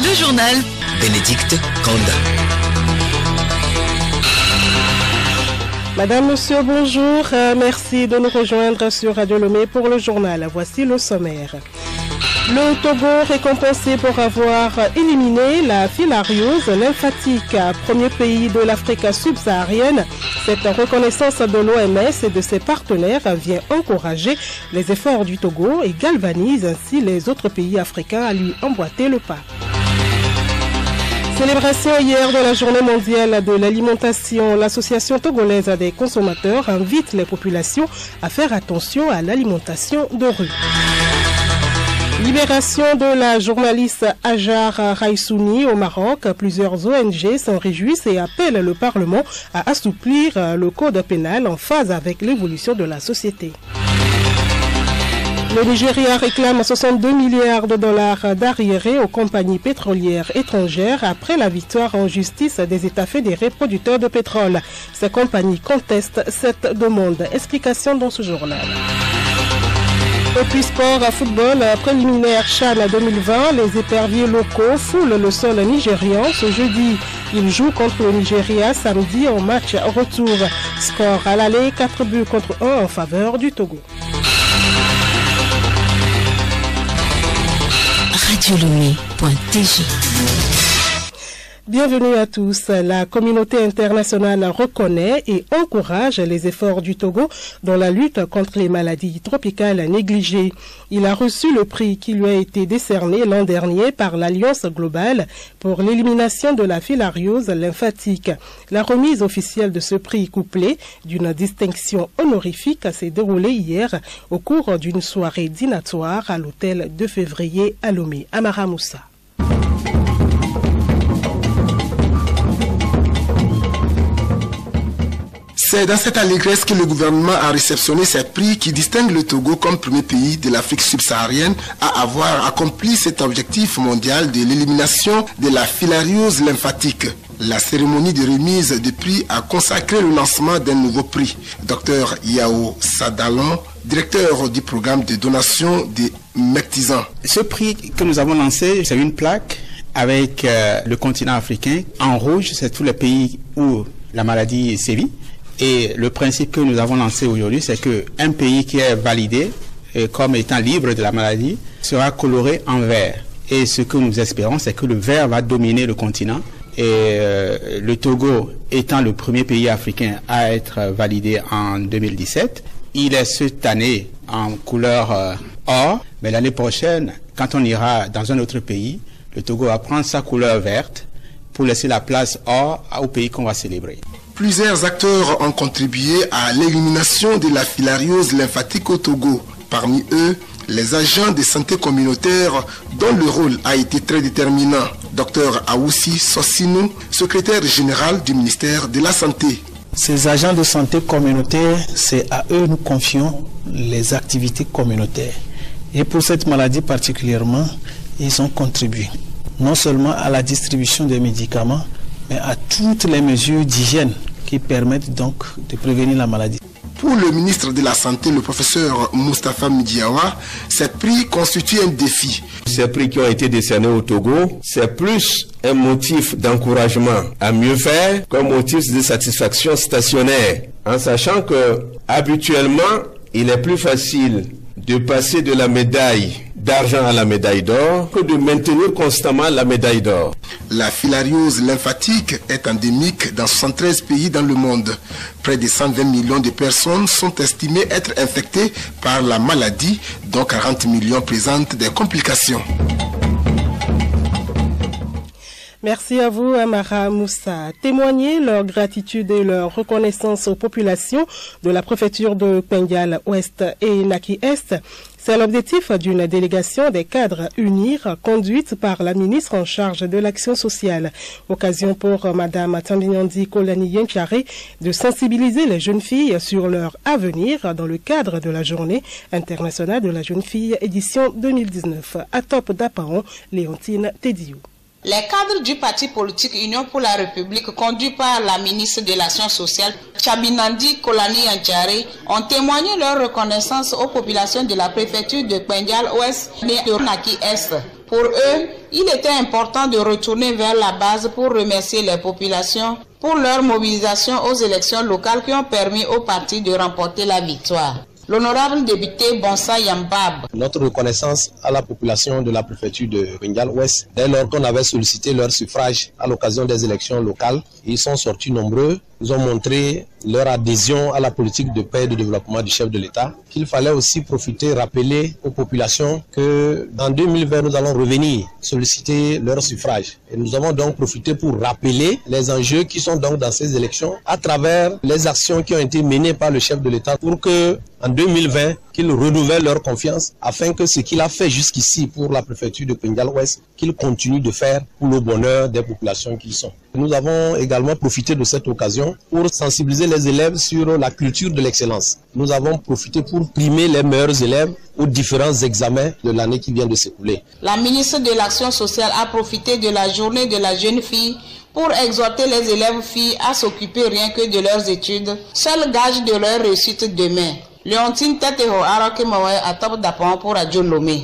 Le journal Bénédicte Kanda. Madame, monsieur, bonjour. Merci de nous rejoindre sur Radio Lomé pour le journal. Voici le sommaire. Le Togo récompensé pour avoir éliminé la filariose lymphatique, premier pays de l'Afrique subsaharienne. Cette reconnaissance de l'OMS et de ses partenaires vient encourager les efforts du Togo et galvanise ainsi les autres pays africains à lui emboîter le pas. Célébration hier de la journée mondiale de l'alimentation, l'association togolaise des consommateurs invite les populations à faire attention à l'alimentation de rue. Libération de la journaliste Hajar Raïsouni au Maroc. Plusieurs ONG s'en réjouissent et appellent le Parlement à assouplir le code pénal en phase avec l'évolution de la société. Le Nigeria réclame 62 milliards de dollars d'arriérés aux compagnies pétrolières étrangères après la victoire en justice des États fédérés producteurs de pétrole. Ces compagnies contestent cette demande. Explication dans ce journal. Et puis sport à football, préliminaire CHAN 2020, les éperviers locaux foulent le sol nigérian. Ce jeudi, ils jouent contre le Nigeria, samedi en match retour. Score à l'aller, 4 buts contre 1 en faveur du Togo. radiolomé.tg. Bienvenue à tous. La communauté internationale reconnaît et encourage les efforts du Togo dans la lutte contre les maladies tropicales négligées. Il a reçu le prix qui lui a été décerné l'an dernier par l'Alliance globale pour l'élimination de la filariose lymphatique. La remise officielle de ce prix couplée d'une distinction honorifique s'est déroulée hier au cours d'une soirée dînatoire à l'hôtel 2 février à Lomé. Amara Moussa. C'est dans cette allégresse que le gouvernement a réceptionné ce prix qui distingue le Togo comme premier pays de l'Afrique subsaharienne à avoir accompli cet objectif mondial de l'élimination de la filariose lymphatique. La cérémonie de remise de prix a consacré le lancement d'un nouveau prix. Dr Yao Sadalon, directeur du programme de donation des Mectisans. Ce prix que nous avons lancé, c'est une plaque avec le continent africain. En rouge, c'est tous les pays où la maladie sévit. Et le principe que nous avons lancé aujourd'hui, c'est qu'un pays qui est validé comme étant libre de la maladie sera coloré en vert. Et ce que nous espérons, c'est que le vert va dominer le continent. Et le Togo étant le premier pays africain à être validé en 2017, il est cette année en couleur or, mais l'année prochaine, quand on ira dans un autre pays, le Togo va prendre sa couleur verte pour laisser la place or au pays qu'on va célébrer. Plusieurs acteurs ont contribué à l'élimination de la filariose lymphatique au Togo. Parmi eux, les agents de santé communautaire dont le rôle a été très déterminant. Dr Aoussi Sossinou, secrétaire général du ministère de la Santé. Ces agents de santé communautaire, c'est à eux que nous confions les activités communautaires. Et pour cette maladie particulièrement, ils ont contribué non seulement à la distribution des médicaments, mais à toutes les mesures d'hygiène qui permettent donc de prévenir la maladie. Pour le ministre de la Santé, le professeur Moustapha Midiawa, ces prix constituent un défi. Ces prix qui ont été décernés au Togo, c'est plus un motif d'encouragement à mieux faire qu'un motif de satisfaction stationnaire. En sachant que, habituellement, il est plus facile de passer de la médaille d'argent à la médaille d'or que de maintenir constamment la médaille d'or. La filariose lymphatique est endémique dans 73 pays dans le monde. Près de 120 millions de personnes sont estimées être infectées par la maladie, dont 40 millions présentent des complications. Merci à vous, Amara Moussa. Témoigner leur gratitude et leur reconnaissance aux populations de la préfecture de Pendial Ouest et Naki Est. C'est l'objectif d'une délégation des cadres UNIR conduite par la ministre en charge de l'action sociale. Occasion pour Madame Tandinandi Kolani Yenchare de sensibiliser les jeunes filles sur leur avenir dans le cadre de la journée internationale de la jeune fille édition 2019. À Top d'Apaon, Léontine Tédiou. Les cadres du parti politique Union pour la République, conduits par la ministre de l'Action sociale, Tchabinandi Kolani Yanchare, ont témoigné leur reconnaissance aux populations de la préfecture de Pendial Ouest et de Naki Est Pour eux, il était important de retourner vers la base pour remercier les populations pour leur mobilisation aux élections locales qui ont permis au parti de remporter la victoire. L'honorable député Bonsa Yambab. Notre reconnaissance à la population de la préfecture de Pendial-Ouest, dès lors qu'on avait sollicité leur suffrage à l'occasion des élections locales, ils sont sortis nombreux, ils ont montré leur adhésion à la politique de paix et de développement du chef de l'État, qu'il fallait aussi profiter, rappeler aux populations qu'en 2020, nous allons revenir solliciter leur suffrage. Et nous avons donc profité pour rappeler les enjeux qui sont donc dans ces élections à travers les actions qui ont été menées par le chef de l'État pour que, en 2020, qu'ils renouvellent leur confiance afin que ce qu'il a fait jusqu'ici pour la préfecture de Pendial-Ouest, qu'il continue de faire pour le bonheur des populations qui y sont. Nous avons également profité de cette occasion pour sensibiliser les élèves sur la culture de l'excellence. Nous avons profité pour primer les meilleurs élèves aux différents examens de l'année qui vient de s'écouler. La ministre de l'Action sociale a profité de la journée de la jeune fille pour exhorter les élèves filles à s'occuper rien que de leurs études, seul gage de leur réussite demain. Léontine Tateho Arakemawe à Top Dapon pour Radio Lomé.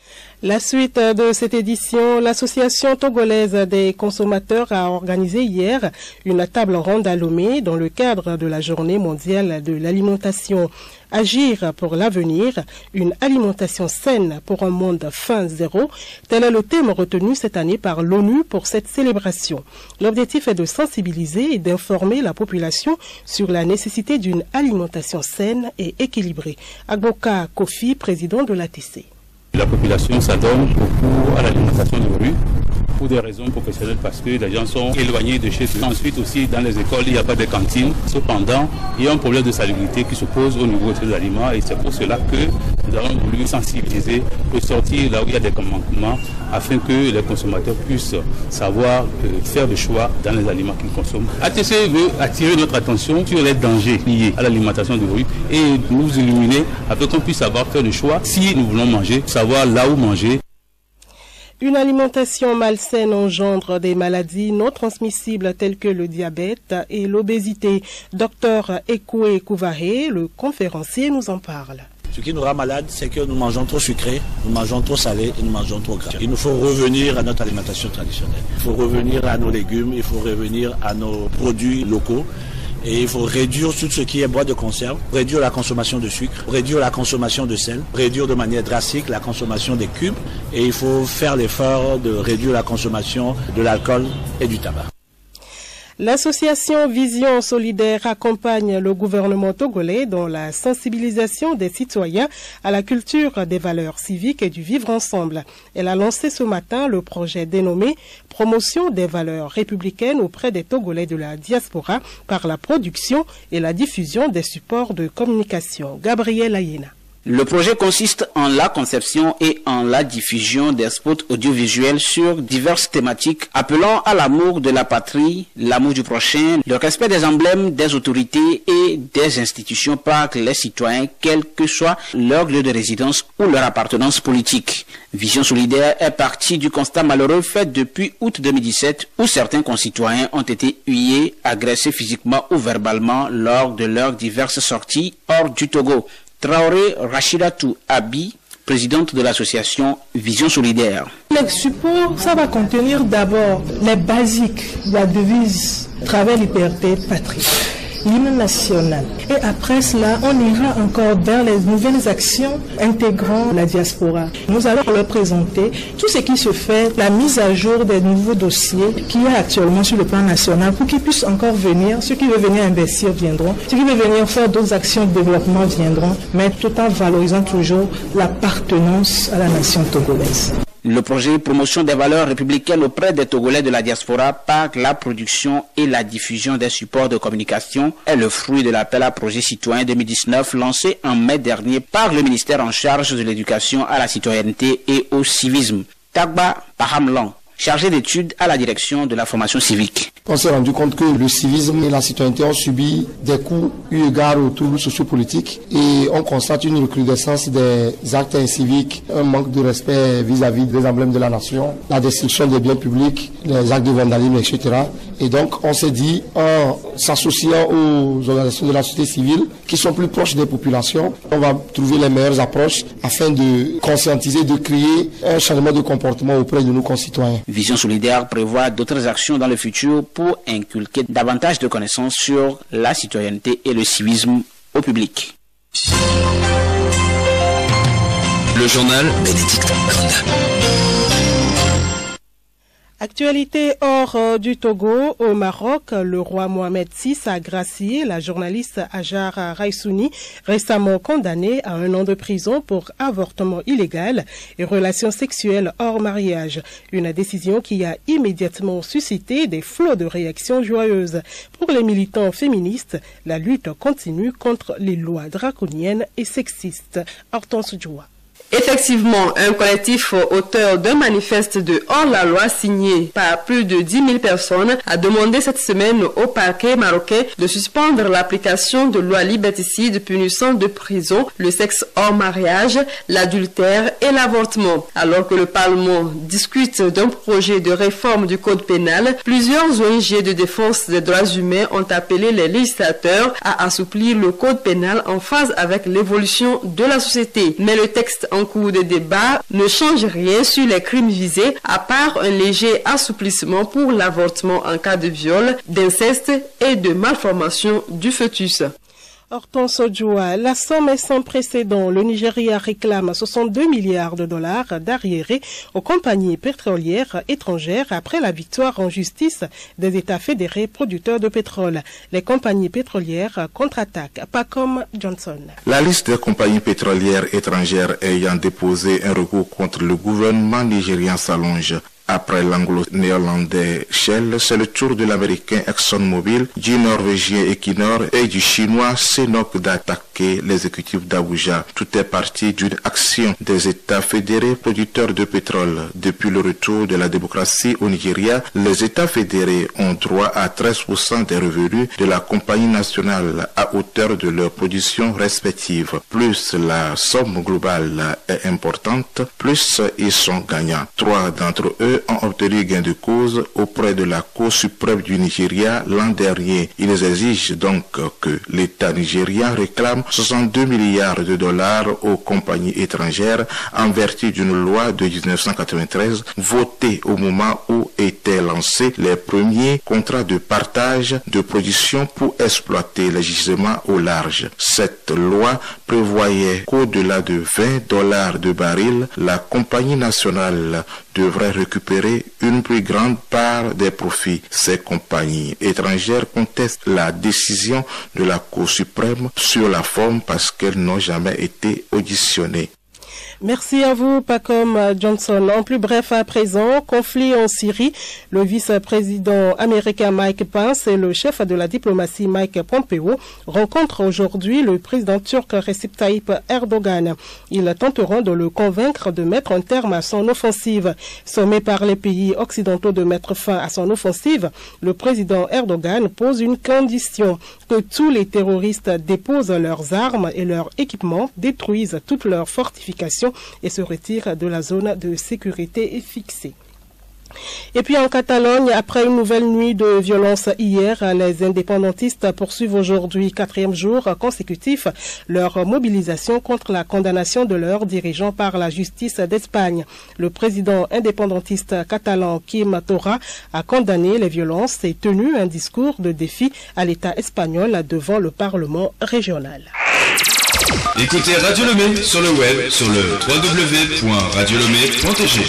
La suite de cette édition, l'association togolaise des consommateurs a organisé hier une table ronde à Lomé dans le cadre de la journée mondiale de l'alimentation. Agir pour l'avenir, une alimentation saine pour un monde faim zéro, tel est le thème retenu cette année par l'ONU pour cette célébration. L'objectif est de sensibiliser et d'informer la population sur la nécessité d'une alimentation saine et équilibrée. Agboka Kofi, président de l'ATC. La population s'adonne beaucoup à l'alimentation de rue pour des raisons professionnelles parce que les gens sont éloignés de chez eux. Ensuite aussi dans les écoles il n'y a pas de cantine. Cependant il y a un problème de salubrité qui se pose au niveau des aliments et c'est pour cela que nous avons voulu sensibiliser pour sortir là où il y a des manquements afin que les consommateurs puissent savoir faire le choix dans les aliments qu'ils consomment. ATC veut attirer notre attention sur les dangers liés à l'alimentation de rue et nous illuminer afin qu'on puisse savoir faire le choix si nous voulons manger, savoir là où manger. Une alimentation malsaine engendre des maladies non transmissibles telles que le diabète et l'obésité. Docteur Ekoué Kouvahe, le conférencier, nous en parle. Ce qui nous rend malade, c'est que nous mangeons trop sucré, nous mangeons trop salé et nous mangeons trop gras. Il nous faut revenir à notre alimentation traditionnelle. Il faut revenir à nos légumes, il faut revenir à nos produits locaux. Et il faut réduire tout ce qui est boîte de conserve, réduire la consommation de sucre, réduire la consommation de sel, réduire de manière drastique la consommation des cubes et il faut faire l'effort de réduire la consommation de l'alcool et du tabac. L'association Vision Solidaire accompagne le gouvernement togolais dans la sensibilisation des citoyens à la culture des valeurs civiques et du vivre ensemble. Elle a lancé ce matin le projet dénommé Promotion des valeurs républicaines auprès des Togolais de la diaspora par la production et la diffusion des supports de communication. Gabriel Ayena. Le projet consiste en la conception et en la diffusion des spots audiovisuels sur diverses thématiques appelant à l'amour de la patrie, l'amour du prochain, le respect des emblèmes des autorités et des institutions par les citoyens, quel que soit leur lieu de résidence ou leur appartenance politique. Vision Solidaire est partie du constat malheureux fait depuis août 2017 où certains concitoyens ont été huillés, agressés physiquement ou verbalement lors de leurs diverses sorties hors du Togo. Traoré Rachidatou Abi, présidente de l'association Vision Solidaire. Le support, ça va contenir d'abord les basiques, la devise, travail, liberté, patrie, l'hymne national. Et après cela, on ira encore vers les nouvelles actions intégrant la diaspora. Nous allons leur présenter tout ce qui se fait, la mise à jour des nouveaux dossiers qu'il y a actuellement sur le plan national pour qu'ils puissent encore venir. Ceux qui veulent venir investir viendront. Ceux qui veulent venir faire d'autres actions de développement viendront, mais tout en valorisant toujours l'appartenance à la nation togolaise. Le projet Promotion des valeurs républicaines auprès des Togolais de la diaspora par la production et la diffusion des supports de communication est le fruit de l'appel à projet citoyen 2019 lancé en mai dernier par le ministère en charge de l'éducation à la citoyenneté et au civisme. Tagba Pahamlan, chargé d'études à la direction de la formation civique. On s'est rendu compte que le civisme et la citoyenneté ont subi des coups eu égard aux troubles sociopolitiques et on constate une recrudescence des actes inciviques, un manque de respect vis-à-vis des emblèmes de la nation, la destruction des biens publics, les actes de vandalisme, etc. Et donc on s'est dit, en s'associant aux organisations de la société civile qui sont plus proches des populations, on va trouver les meilleures approches afin de conscientiser, de créer un changement de comportement auprès de nos concitoyens. Vision solidaire prévoit d'autres actions dans le futur pour inculquer davantage de connaissances sur la citoyenneté et le civisme au public. Le journal Bénédicte Kanda. Actualité hors du Togo, au Maroc, le roi Mohamed VI a gracié la journaliste Hajar Raïsouni, récemment condamnée à 1 an de prison pour avortement illégal et relations sexuelles hors mariage. Une décision qui a immédiatement suscité des flots de réactions joyeuses. Pour les militants féministes, la lutte continue contre les lois draconiennes et sexistes. Hortense Djoua. Effectivement, un collectif auteur d'un manifeste de hors-la-loi signé par plus de 10 000 personnes a demandé cette semaine au parquet marocain de suspendre l'application de lois liberticides punissant de prison le sexe hors mariage, l'adultère et l'avortement. Alors que le Parlement discute d'un projet de réforme du code pénal, plusieurs ONG de défense des droits humains ont appelé les législateurs à assouplir le code pénal en phase avec l'évolution de la société. Mais le texte en cours de débat ne change rien sur les crimes visés, à part un léger assouplissement pour l'avortement en cas de viol, d'inceste et de malformation du fœtus. Hortense Djoua, la somme est sans précédent. Le Nigeria réclame 62 milliards de dollars d'arriérés aux compagnies pétrolières étrangères après la victoire en justice des États fédérés producteurs de pétrole. Les compagnies pétrolières contre-attaquent, pas comme Johnson. La liste des compagnies pétrolières étrangères ayant déposé un recours contre le gouvernement nigérien s'allonge. Après l'anglo-néerlandais Shell, c'est le tour de l'américain ExxonMobil, du norvégien Equinor et du chinois CNOOC d'attaquer l'exécutif d'Abuja. Tout est parti d'une action des États fédérés producteurs de pétrole. Depuis le retour de la démocratie au Nigeria, les États fédérés ont droit à 13% des revenus de la compagnie nationale à hauteur de leur production respective. Plus la somme globale est importante, plus ils sont gagnants. 3 d'entre eux ont obtenu gain de cause auprès de la Cour suprême du Nigeria l'an dernier. Ils exigent donc que l'État nigérien réclame 62 milliards de dollars aux compagnies étrangères en vertu d'une loi de 1993 votée au moment où étaient lancés les premiers contrats de partage de production pour exploiter les gisements au large. Cette loi prévoyait qu'au-delà de 20 dollars de baril, la compagnie nationale devrait récupérer une plus grande part des profits. Ces compagnies étrangères contestent la décision de la Cour suprême sur la forme parce qu'elles n'ont jamais été auditionnées. Merci à vous, Pacom Johnson. En plus bref à présent, conflit en Syrie. Le vice-président américain Mike Pence et le chef de la diplomatie Mike Pompeo rencontrent aujourd'hui le président turc Recep Tayyip Erdogan. Ils tenteront de le convaincre de mettre un terme à son offensive. Sommé par les pays occidentaux de mettre fin à son offensive, le président Erdogan pose une condition: que tous les terroristes déposent leurs armes et leurs équipements, détruisent toutes leurs fortifications et se retire de la zone de sécurité fixée. Et puis en Catalogne, après une nouvelle nuit de violence hier, les indépendantistes poursuivent aujourd'hui, 4e jour consécutif, leur mobilisation contre la condamnation de leurs dirigeants par la justice d'Espagne. Le président indépendantiste catalan Quim Torra a condamné les violences et tenu un discours de défi à l'État espagnol devant le Parlement régional. Écoutez Radio Lomé sur le web sur le www.radiolomé.tg.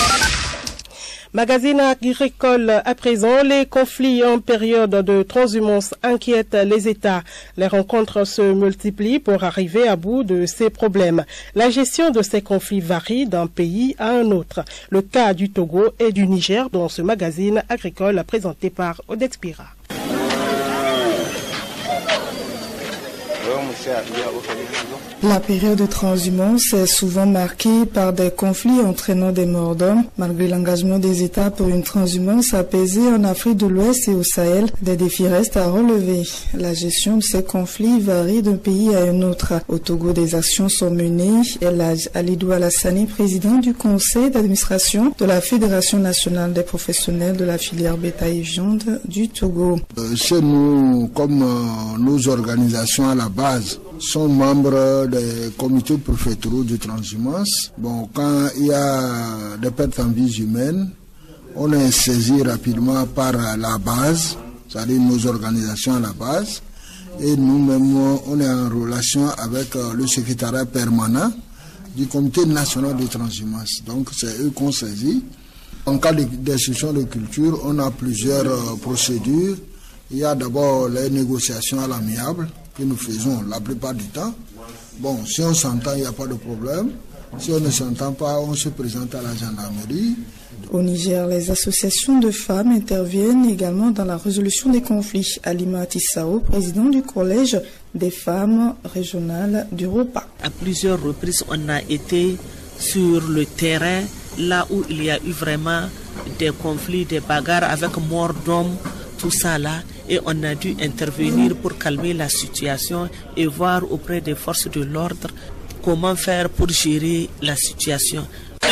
Magazine agricole à présent, les conflits en période de transhumance inquiètent les États. Les rencontres se multiplient pour arriver à bout de ces problèmes. La gestion de ces conflits varie d'un pays à un autre. Le cas du Togo et du Niger dans ce magazine agricole présenté par Odette Pira. La période de transhumance est souvent marquée par des conflits entraînant des morts d'hommes. Malgré l'engagement des États pour une transhumance apaisée en Afrique de l'Ouest et au Sahel, des défis restent à relever. La gestion de ces conflits varie d'un pays à un autre. Au Togo, des actions sont menées. El Hadj Alidou Alassane, président du conseil d'administration de la Fédération nationale des professionnels de la filière bétail et viande du Togo. Chez nous, comme nos organisations à la base sont membres des comités préfectoraux de transhumance, bon, quand il y a des pertes en vies humaines, on est saisi rapidement par la base, c'est-à-dire nos organisations à la base, et nous-mêmes, on est en relation avec le secrétariat permanent du comité national de transhumance. Donc, c'est eux qu'on saisit. En cas de destruction de culture, on a plusieurs procédures. Il y a d'abord les négociations à l'amiable que nous faisons la plupart du temps. Bon, si on s'entend, il n'y a pas de problème. Si on ne s'entend pas, on se présente à la gendarmerie. Au Niger, les associations de femmes interviennent également dans la résolution des conflits. Alima Tissao, président du collège des femmes régionales du ROPA. À plusieurs reprises, on a été sur le terrain, là où il y a eu vraiment des conflits, des bagarres avec mort d'hommes, tout ça là. Et on a dû intervenir pour calmer la situation et voir auprès des forces de l'ordre comment faire pour gérer la situation.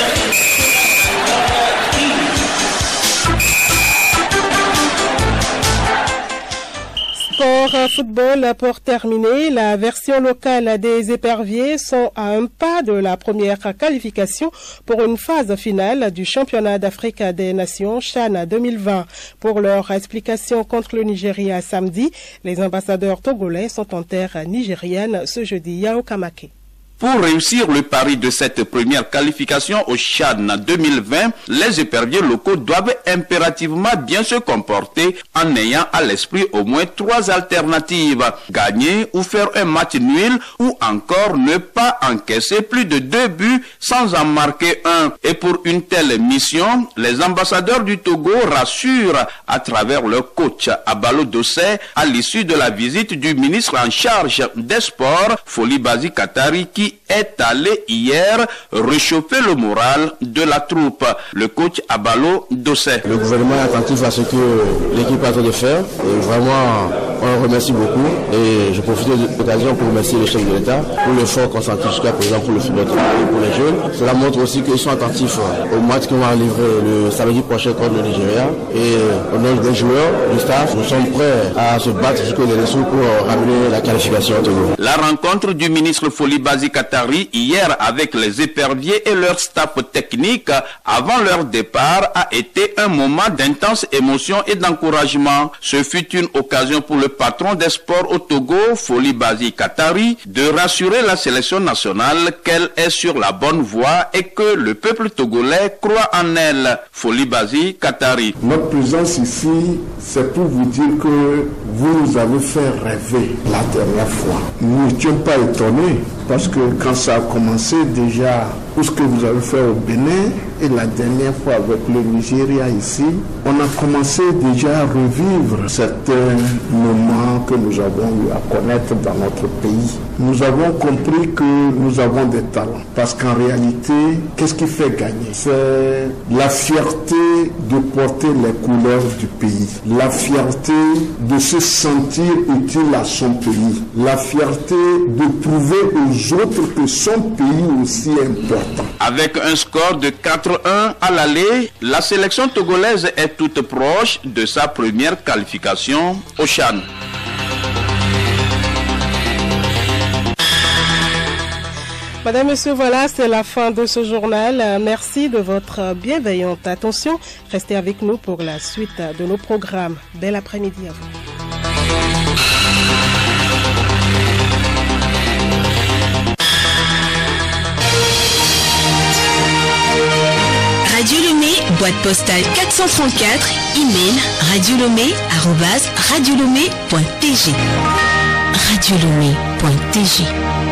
Sport football pour terminer, la version locale des éperviers sont à un pas de la première qualification pour une phase finale du championnat d'Afrique des Nations CHAN 2020. Pour leur explication contre le Nigeria samedi, les ambassadeurs togolais sont en terre nigérienne ce jeudi. Yao Kamake. Pour réussir le pari de cette première qualification au CHAN 2020, les éperviers locaux doivent impérativement bien se comporter en ayant à l'esprit au moins 3 alternatives. Gagner ou faire un match nul ou encore ne pas encaisser plus de 2 buts sans en marquer un. Et pour une telle mission, les ambassadeurs du Togo rassurent à travers leur coach Abalo Dossé à l'issue de la visite du ministre en charge des sports, Foli Bazi Katari, qui est allé hier réchauffer le moral de la troupe. Le coach Abalo Dossé. Le gouvernement est attentif à ce que l'équipe a en train de faire et vraiment on le remercie beaucoup et je profite de l'occasion pour remercier le chef de l'État pour l'effort consenti jusqu'à présent pour le football et pour les jeunes. Cela montre aussi qu'ils sont attentifs au match qu'on va livrer le samedi prochain contre le Nigeria et au nom des joueurs, du staff, nous sommes prêts à se battre jusqu'au dernier sou pour ramener la qualification au Togo. La rencontre du ministre Foli Bazi Katari hier avec les éperviers et leur staff technique avant leur départ a été un moment d'intense émotion et d'encouragement. Ce fut une occasion pour le patron des sports au Togo, Foli Bazi Katari, de rassurer la sélection nationale qu'elle est sur la bonne voie et que le peuple togolais croit en elle. Foli Bazi Katari. Notre présence ici, c'est pour vous dire que vous nous avez fait rêver la dernière fois. Nous n'étions pas étonnés parce que quand ça a commencé déjà, tout ce que vous avez fait au Bénin et la dernière fois avec le Nigeria ici, on a commencé déjà à revivre certains moments que nous avons eu à connaître dans notre pays. Nous avons compris que nous avons des talents parce qu'en réalité, qu'est-ce qui fait gagner? C'est la fierté de porter les couleurs du pays, la fierté de se sentir utile à son pays, la fierté de prouver aux autres que son pays aussi est important. Avec un score de 4-1 à l'aller, la sélection togolaise est toute proche de sa première qualification au CHAN. Madame, Monsieur, voilà, c'est la fin de ce journal. Merci de votre bienveillante attention. Restez avec nous pour la suite de nos programmes. Bel après-midi à vous. Radio Lomé, boîte postale 434, email radiolomé@radiolomé.tg. radiolomé.tg